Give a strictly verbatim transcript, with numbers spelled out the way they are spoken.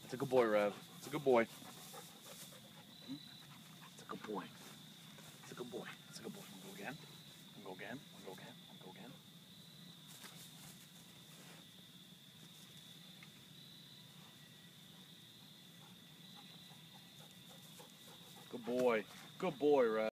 It's a good boy, Rev. It's a good boy. It's a good boy. It's a good boy. It's a good boy. Wanna go again? Wanna go again? Wanna go again? Wanna go again? Good boy. Good boy, Rev.